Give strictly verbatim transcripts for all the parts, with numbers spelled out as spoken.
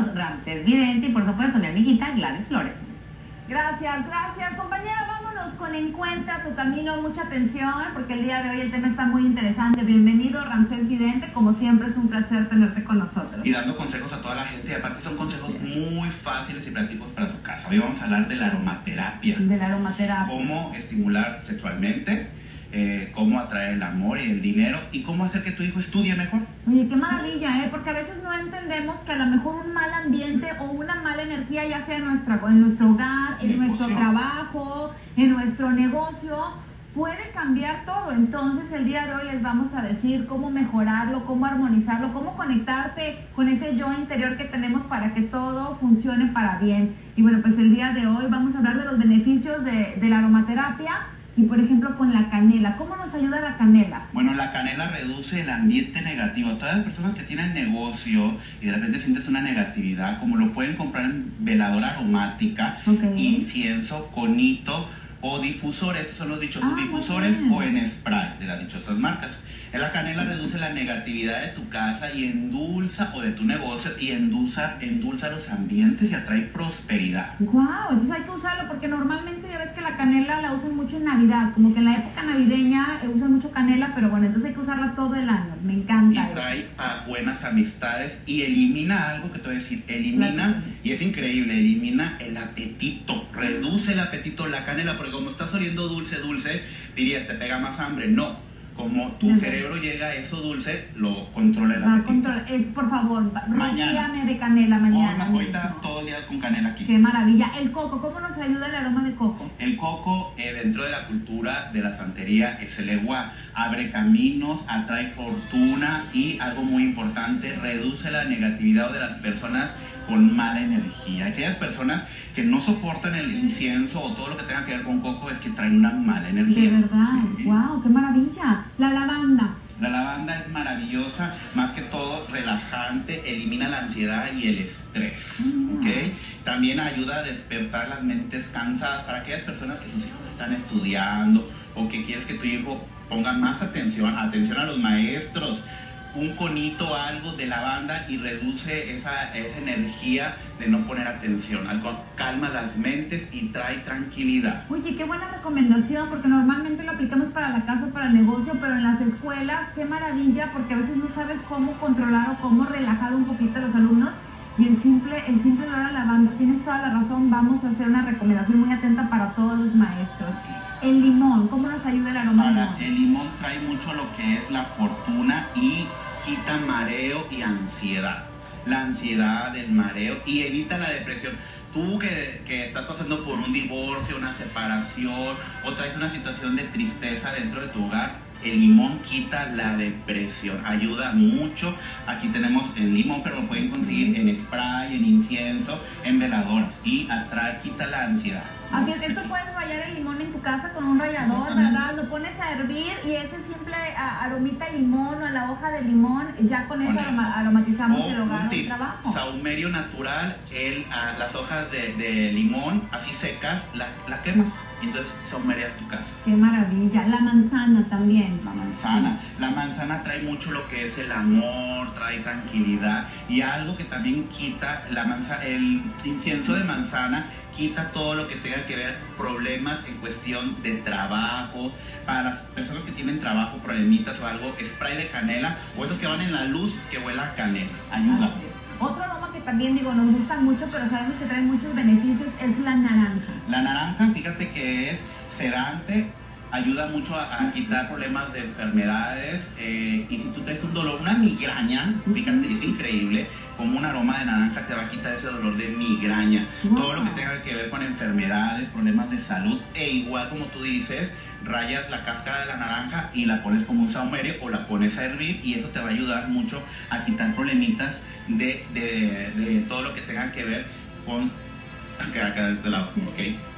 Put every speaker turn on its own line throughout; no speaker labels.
nosotros Ramsés Vidente y por supuesto mi amiguita Gladys Flores.
Gracias, gracias compañera, vámonos con Encuentra tu Camino, mucha atención porque el día de hoy el tema está muy interesante. Bienvenido Ramsés Vidente, como siempre es un placer tenerte con nosotros.
Y dando consejos a toda la gente, y aparte son consejos muy fáciles y prácticos para tu casa. Hoy vamos a hablar de la aromaterapia.
De la aromaterapia.
Cómo estimular sexualmente, eh, cómo atraer el amor y el dinero y cómo hacer que tu hijo estudie mejor.
Oye, qué maravilla, ¿eh? Porque a veces no entendemos que a lo mejor un mal ambiente o una mala energía, ya sea en, nuestra, en nuestro hogar, en
Negocio.
nuestro trabajo, en nuestro negocio, puede cambiar todo. Entonces el día de hoy les vamos a decir cómo mejorarlo, cómo armonizarlo, cómo conectarte con ese yo interior que tenemos para que todo funcione para bien. Y bueno, pues el día de hoy vamos a hablar de los beneficios de, de la aromaterapia. Y por ejemplo con la canela, ¿cómo nos ayuda la canela?
Bueno, la canela reduce el ambiente negativo. Todas las personas que tienen negocio y de repente sientes una negatividad, como lo pueden comprar en veladora aromática,
Okay.
incienso, conito o difusores, estos son los dichosos
Ah,
difusores,
bien.
o en spray de las dichosas marcas. La canela reduce la negatividad de tu casa y endulza, o de tu negocio, y endulza, endulza los ambientes y atrae prosperidad.
Wow, entonces hay que usarlo porque normalmente ya ves que la canela la usan mucho en Navidad, como que en la época navideña eh, usan mucho canela, pero bueno, entonces hay que usarla todo el año, me
Y
encanta.
trae a buenas amistades y elimina algo que te voy a decir, elimina, y es increíble, elimina el apetito, reduce el apetito, la canela, porque como estás oliendo dulce, dulce, dirías, te pega más hambre. No. Como tu
Ajá.
cerebro llega a eso dulce, lo controla el
Ah,
apetito.
control, eh, por favor,
Mañana.
rocíame de canela mañana.
Hoy, ahorita todo el día con canela aquí.
Qué maravilla. El coco, ¿cómo nos ayuda el aroma de coco?
El coco, eh, dentro de la cultura de la santería, es el eguá. Abre caminos, atrae fortuna y, algo muy importante, reduce la negatividad de las personas con mala energía. Aquellas personas que no soportan el incienso o todo lo que tenga que ver con coco es que traen una mala energía.
De verdad,
Sí.
wow, qué maravilla. La lavanda.
La lavanda es maravillosa, más que todo relajante, elimina la ansiedad y el estrés,
Mm.
¿ok? También ayuda a despertar las mentes cansadas para aquellas personas que sus hijos están estudiando o que quieres que tu hijo ponga más atención, atención a los maestros. Un conito, algo de lavanda, y reduce esa, esa energía de no poner atención. Algo calma las mentes y trae tranquilidad.
Oye, qué buena recomendación, porque normalmente lo aplicamos para la casa, para el negocio, pero en las escuelas, qué maravilla, porque a veces no sabes cómo controlar o cómo relajar un poquito a los alumnos. Y el simple, el simple olor a lavanda, tienes toda la razón, vamos a hacer una recomendación muy atenta para todos los maestros. El limón, ¿cómo nos ayuda el aroma del
Ahora,
limón?
el limón trae mucho lo que es la fortuna y quita mareo y ansiedad. La ansiedad, el mareo, y evita la depresión. Tú que, que estás pasando por un divorcio, una separación, o traes una situación de tristeza dentro de tu hogar, el limón quita la depresión, ayuda mucho. Aquí tenemos el limón, pero lo pueden conseguir en spray, en incienso, en veladoras, y atrae, quita la ansiedad.
Así es, esto puedes rallar el limón en tu casa con un rallador,
Exactamente.
¿verdad? Lo pones a hervir y ese simple a, aromita de limón o la hoja de limón, ya con,
Con
eso,
eso.
aroma- aromatizamos
O
el hogar
un
o el
tip,
trabajo.
saumerio natural, el, ah, las hojas de, de limón así secas, la, la quemas y entonces saumerias tu casa.
Qué maravilla. La manzana también.
La manzana, la manzana trae mucho lo que es el amor, trae tranquilidad, y algo que también quita la manzana, el incienso de manzana quita todo lo que tenga que ver problemas en cuestión de trabajo. Para las personas que tienen trabajo, problemitas o algo, spray de canela o esos que van en la luz que huela a canela, ayuda.
Así es. Otro aroma que también digo nos gusta mucho, pero sabemos que trae muchos beneficios, es la naranja.
La naranja, fíjate que es sedante, ayuda mucho a, a quitar problemas de enfermedades, eh, y si tú traes un dolor, una migraña, fíjate, es increíble como un aroma de naranja te va a quitar ese dolor de migraña.
Wow.
Todo lo que tenga que ver con enfermedades, problemas de salud, e igual como tú dices, rayas la cáscara de la naranja y la pones como un saumerio o la pones a hervir, y eso te va a ayudar mucho a quitar problemitas de, de, de todo lo que tenga que ver con acá, acá de este lado, ¿ok?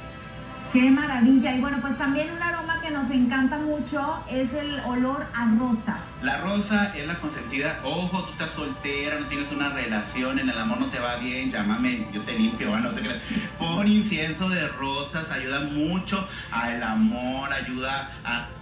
Qué maravilla. Y bueno, pues también un aroma que nos encanta mucho es el olor a rosas.
La rosa es la consentida. Ojo, tú estás soltera, no tienes una relación, en el amor no te va bien, llámame, yo te limpio, no te creas. Pon incienso de rosas, ayuda mucho al amor, ayuda a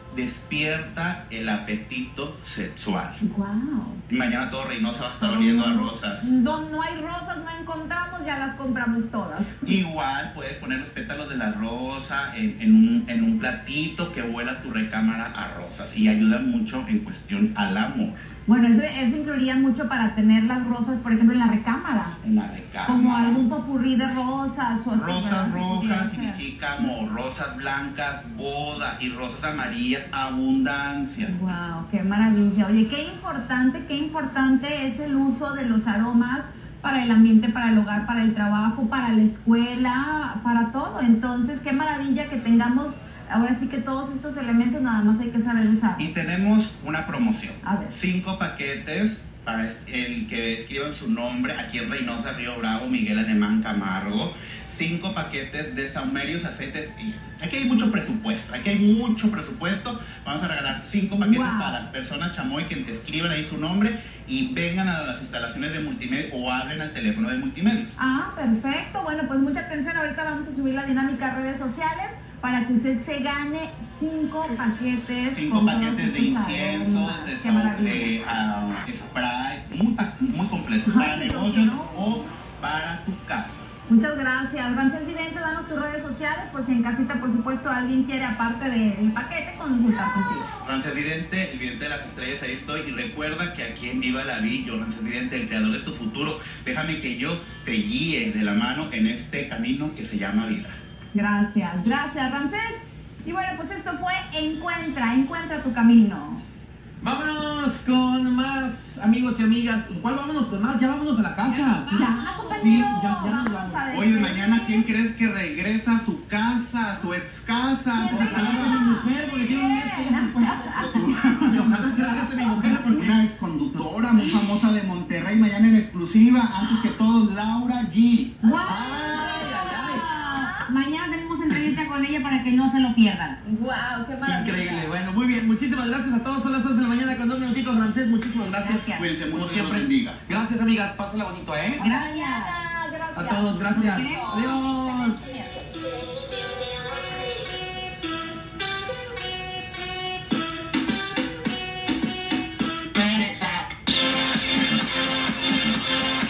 despierta el apetito sexual.
Wow.
Y mañana todo Reynosa va a estar oliendo a rosas.
No, no hay rosas, no encontramos, ya las compramos todas.
Igual puedes poner los pétalos de la rosa en, en, un, en un platito que huela tu recámara a rosas y ayuda mucho en cuestión al amor.
Bueno, eso, eso incluiría mucho para tener las rosas, por ejemplo, en la recámara.
En la recámara.
Como algún popurrí de rosas o así.
Rosas rojas
sí,
significa amor, rosas blancas, boda, y rosas amarillas, abundancia.
Wow, qué maravilla. Oye, qué importante, qué importante es el uso de los aromas para el ambiente, para el hogar, para el trabajo, para la escuela, para todo. Entonces, qué maravilla que tengamos ahora sí que todos estos elementos, nada más hay que saber usar.
Y tenemos una promoción.
A ver.
Cinco paquetes para el que escriban su nombre aquí en Reynosa, Río Bravo, Miguel Alemán Camargo. Cinco paquetes de saumerios, aceites. Y aquí hay mucho presupuesto, aquí hay mucho presupuesto. Vamos a regalar cinco paquetes
Wow.
para las personas chamoy que te escriban ahí su nombre y vengan a las instalaciones de multimedia o hablen al teléfono de multimedios.
Ah, perfecto. Bueno, pues mucha atención. Ahorita vamos a subir la dinámica a redes sociales para que usted se gane cinco paquetes.
Cinco
con
paquetes
todos
de
estos
inciensos,
aromas.
de,
Qué
sau-
maravilla.
de uh, spray, muy, pa- muy completos
Ay,
para
pero
negocios
no.
o para tu casa.
Muchas gracias. Rancel Vidente, danos tus redes sociales por si en casita, por supuesto, alguien quiere, aparte del paquete, consultar contigo.
Rancel Vidente, el vidente de las estrellas, ahí estoy. Y recuerda que aquí en Viva la Vi, yo, Rancel Vidente, el creador de tu futuro, déjame que yo te guíe de la mano en este camino que se llama vida.
Gracias, gracias, Ramsés. Y bueno, pues esto fue Encuentra, Encuentra tu camino.
Vámonos con más amigos y amigas. ¿Cuál vámonos con más? Ya vámonos a la casa.
Ya, compañero.
Sí, ya- ya nos
vamos
vamos.
a
Oye,
despedir.
mañana, ¿quién crees que regresa a su casa, a su ex casa?
¿Quién
Entonces,
Ojalá que mi mujer, porque tiene un mes que ya se fue. Y ojalá que regrese mi mujer, porque
Una exconductora muy famosa de Monterrey, mañana en exclusiva, antes que todos, Laura G.
¡Guau!
Ay, ay,
Mañana tenemos entrevista con ella para que no se lo pierdan.
¡Guau! ¡Qué maravilla!
increíble. Bueno, muy bien. Muchísimas gracias a todos. Son las once de la mañana con dos minutitos, Francés. Muchísimas gracias.
Gracias.
Cuídense mucho,
Como
Dios los
siempre.
bendiga.
Gracias, amigas. Pásenla bonito, ¿eh?
Gracias.
Gracias.
A todos, gracias.
Nos queremos.
Adiós.